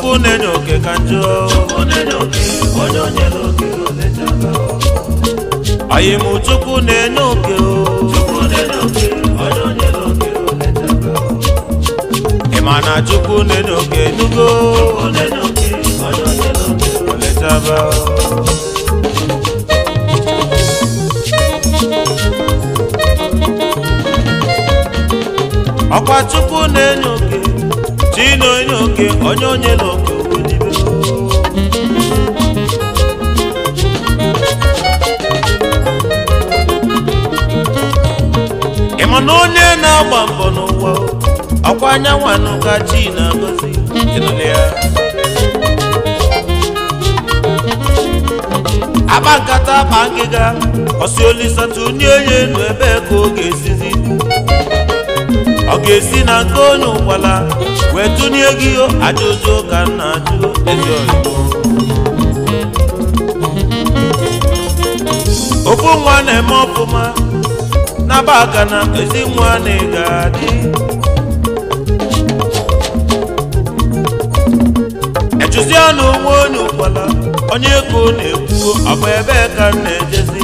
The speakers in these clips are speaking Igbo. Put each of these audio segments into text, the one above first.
chukwu nenye oke ka njọ ayi mu chukwu nenye oke imana chukwu nenye oke nugo oletaba ọkwa chukwu nenye oke chino nenye oke onye loke ogodibe ịmana onye na-agba mbọ n'ụwa ọkwa anyanwụ ka chi na-agọzi ịnụle ya aba nkata akpa ngịga ọsị olisatu ndị onye enu ebe ka ọ ga-esizi ọ ga-esi na nke onye ụgbala wee tụnye gị ajụjụ ka nna ajụ ezi oyibo ofu nwa na-eme ọfụma n'aba aka na ezi nwa na-ega adị echụzi anụ onwe onye ụgbala onye ego na-ekwuo ọbụ ebe ka m na-ejezi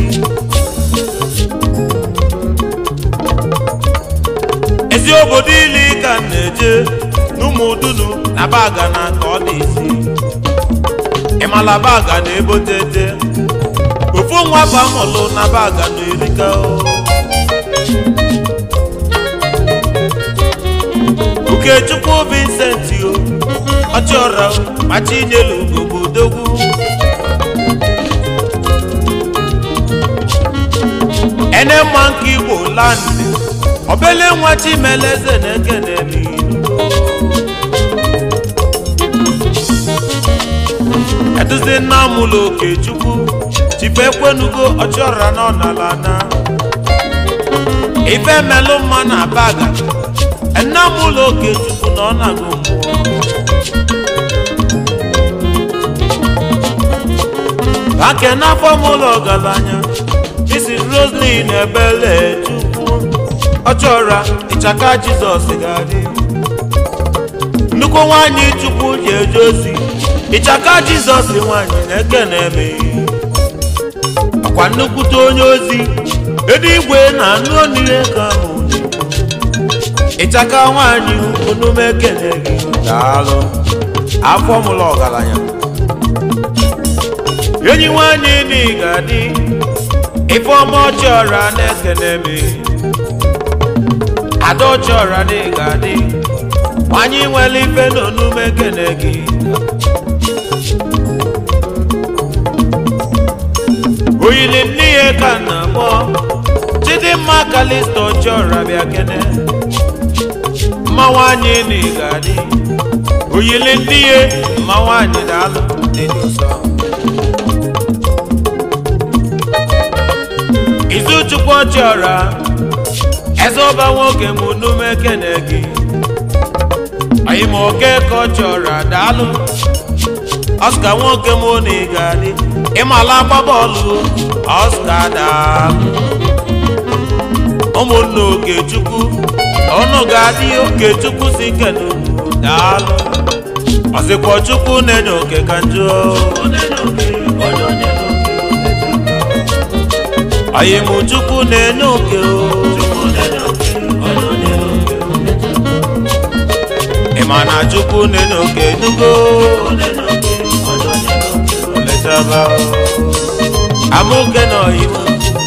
ezi obodo ili ka m na-eje n'ụmụdunu na baga na ka ọ dị isi ịmala baga na-ebotete ofu nwa bamụlụ na baga na-erika Ukechukwu Vincent ọchọrọ machinyelu obodogwu ene mma nke Igbo land obele nwa Chimeleze na-ekene eduzi nna mụlụ Okechukwu chipekwenugo ọchọrọ nọ n'ala na ife melụ mma na baga nna mụlụ Okechukwu na ọ na-agụ ake n'afọ mụlụ ọgaranya isi Roslyn Ebele Chukwu ọchọrọ ịchaka Jizọs ga-adị nnukwu nwanyị Chukwu ji eje ozi ịchaka Jizọs nwanyị na-ekene emeghị akwa nnukwute onye ozi eluigwe na anụ onire ka ahụ ịchaka nwanyị onume ekene gị daalụ afọ mụlụ ọgaranya enyi nwanyị dị ga-adị ife ọma ọchọrọ na-ekene emeghị ada ọchọrọ dị ga-adị nwanyị nwere ife na onume ekene gị oyili n'ihe ka na mọ Chidimma Kalisto chọrọ bịa kene mma nwanyị na ịgadị oyili n'ihe mma nwanyị daalụ dị nsọ Izuchukwu chọrọ eze ọba nwoke m onume kene gị anyị ma oke ka ọ chọrọ daalụ Oscar nwoke m na ịgadị ịmala agba bọọlụ Oscar daalụ ụmụnne Okechukwu ọnụ ga-adị Okechukwu si kenu daalụ ọzịkwa Chukwu nenye oke ka njọ anyị mụ Chukwu nenye oke ịma na Chukwu nenye oke nugo amụke na oyibo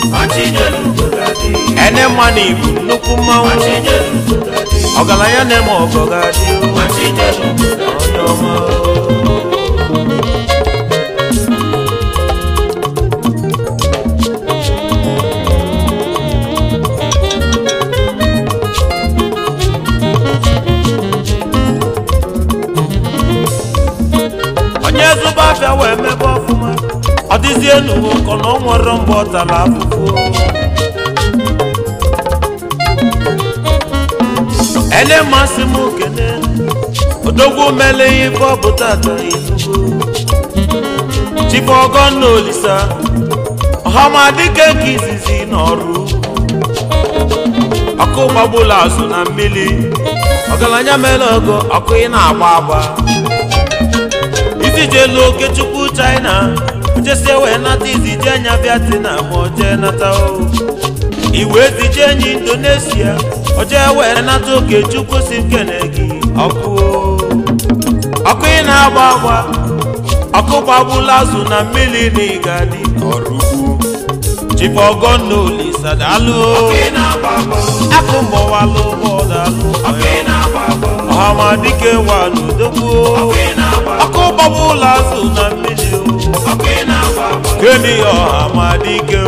ene mmanụ Igbo nnukwu mmanwụ ọgaranya na-eme ọgọ ga-adị onye ọma onye zụba afịa wee mebe ọfụma ọ dịzie n'uwe ụkọ na ọ nwere mgbe ọ tara afụfụ ene mmasị m kene odogwu mele ife ọ bụ tata izugo chife Ọgọnna Olisa ọhamadike ka izizi n'ọrụ ọkụ gbagbula azụ na mmiri ọgaranya mere ọgọ ọkụ ị na-agba agba osijelu Okechukwu China jesie wee nata izije anya Vietnam oje nata o iwe zije enyi Indonesia oje wee nata Okechukwu si nkene gị ọkụ ị na-agba agba ọkụ gbagbula azụ na mmiri na igadi ọrụgbu Chifogon Olisa dalụ akụ mgbọwalụ bọdalụ Ọhamadike wa n'odogwu ọkụ gbagbula azụ na mmiri Keni Ọhamadike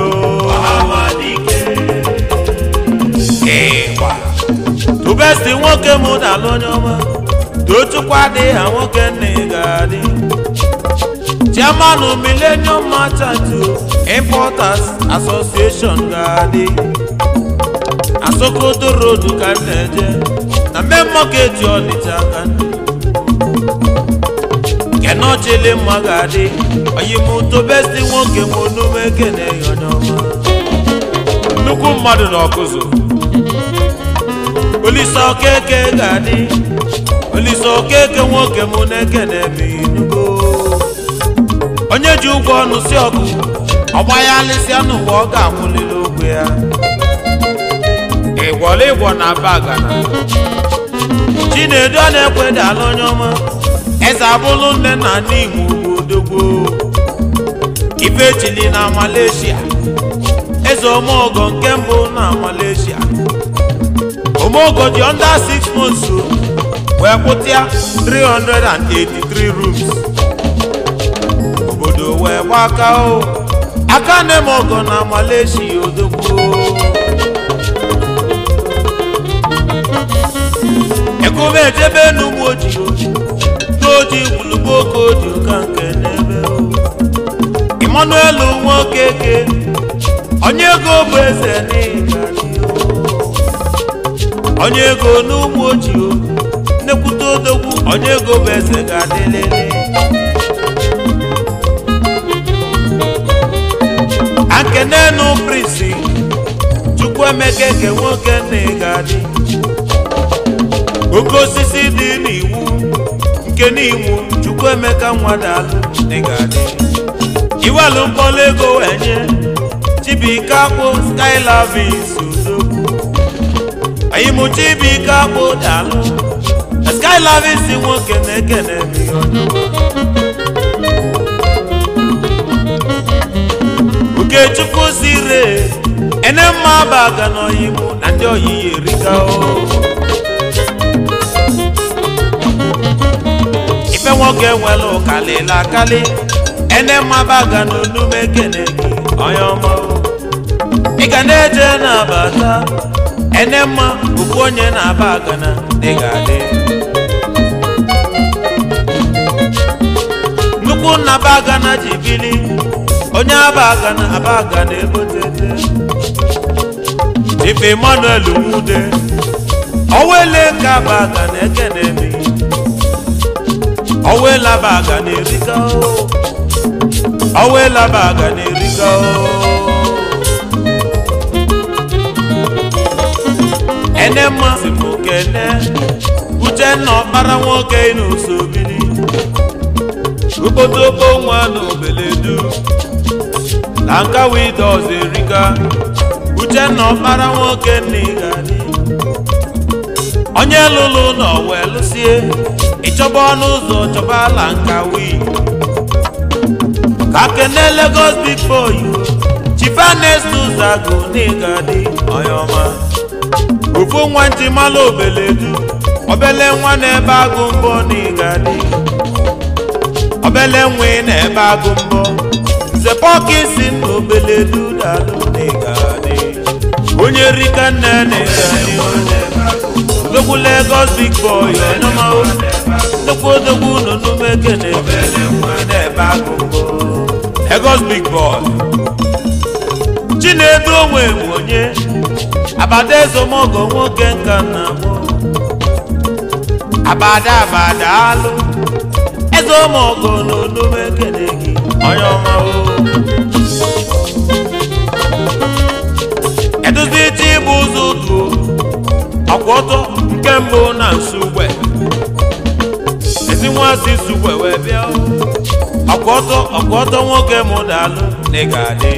tubesti nwoke mụ dalụ onye ọma tochukwa dị ha nwoke nne ga-adị Chairman Millennium Merchant Importers Association ga-adị Asokoto Road ka na-eje na main market Ọnịcha ka Kenochili mma ga-adị oyimuto besti nwoke monume kene yonyoma nnukwu mmadụ na ọkụzụ Olisa Okeke ga-adị Olisa Okeke nwoke mụ na-ekene binugo onye ji ụgwọ ọnụ si ọgụ ọgba ya alịsịa n'ụwa ọ ga-akwụlili ogwe ya ịgwọ na bagana Chinedu a na-ekweda ala onye ọma eze abụlụ nne na n'Imo odogbo Ifechili na Malaysia eze Omogo nke mbụ na Malaysia Omogo dị under 6 months wee kwụtịa 383 rooms obodo wee gbaka o aka nne m ọgọ na Malaysia odogbo ekume ejebe n'ugbo ojii n'oji gbulugboko dị ụka nke n'ebe o Emmanuel Nwokeke onye ego bụ eze n'ịgadi onye ego n'ugbo ojii nnekwute odogwu onye ego bụ eze ga-adịlele Ankenenu Prince Chukwuemeka Eke nwoke n'ịgadi oke osisi dị n'iwu nke n'iwu Chukwuemeka nwadalụ n'ịgadi iwelu mkpọlụ ego wenye Chibuike Akpụ Skylavis odogwu ayimu Chibuike Akpụ dalụ Skylavis nwoke na-ekene Okechukwu sire ene mma baga n'oyimu na ndị oyiyi erika o ife nwoke nwere ụkalịla akali ene mma baga n'onume kene gị onye ọma ị ga na-eje na-abata ene mma bụkwa onye na-abaga na dị ga-adị nnukwu nna baga na jibili onye abaga na ebotete Chief Emmanuel Nwude owele ka abaga na ekene mi owela baga na erika o owela baga na erika o enema simukene Uchenna ọkpara nwoke n'Usobili Okpotokpo nwa n'Obeledu na nka widows erika Uchenna ọkpara nwoke n'ịgadi onye lụlụ n'ọwa lụsie ịchọba ọnụ ụzọ chọba ala nka wi ka kene Lagos big boy Chief Ernest Uzagu n'ịgadi onye ọma ofu nwa ntị mala Obeledu obele nwa n'ebe agụ mbọ n'ịgadi obele nwa n'ebe agụ mbọ Nze Pọkisi n'Obeledu dalụ n'ịgadi onye rika nne n'ịgadi odogwu Lagos big boy ọnọma odogwu n'onume kene n'ebe agụ mbọ Lagos big boy Chinedu onwe bụ onye abada ezomogo nwoke nka nna mụ abada alụ ezomogo n'onume kene gị onye ọma eduzi chi bụ ụzọ ụtụ ọkwọtọ nke mbụ na Nsugbe ezi nwa si Nsugbe wee bịa ọtọ nwoke mụ dalụ n'ịgadị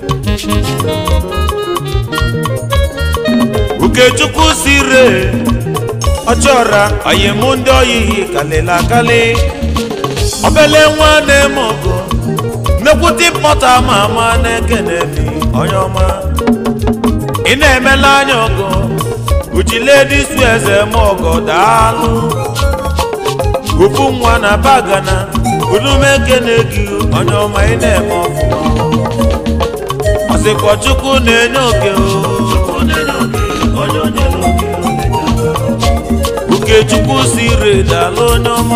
Ukechukwu sire ọchọra oyimụ ndị oyihi kalịla akali obele nwa na-eme ọgụ nnekwute pọta ma ama na-ekene mi onye ọma ị na-emela anya ọgụ uchiledi su eze m ọgọ daalụ ufu nwa na bagana ulumekene gị onye ọma ị na-eme ọfụma ọsịkwa Chukwu na-enye oke Ukechukwu sire daalụ onye ọma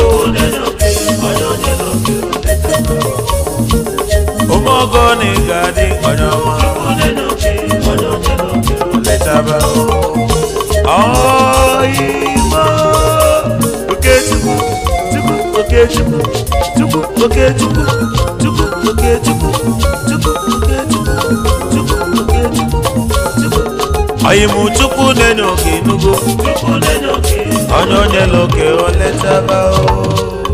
omogo ni gadi onye ọma letaba oyimo Ukechukwu Ukechukwu Ukechukwu Ukechukwu oyimu Chukwu nenye oke nugo onye loke o letaba